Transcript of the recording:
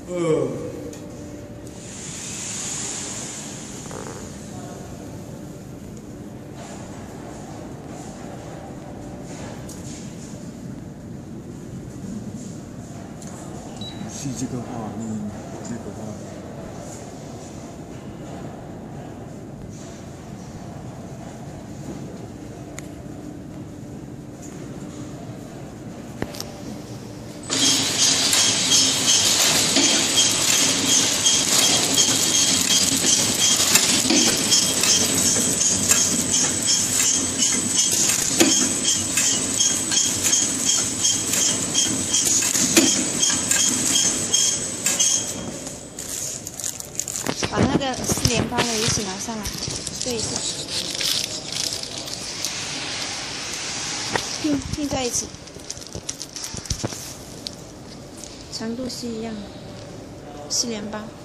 是这个画面，这个画。 把那个4连8的一起拿上来，对一下，拼在一起，长度是一样的，4连8。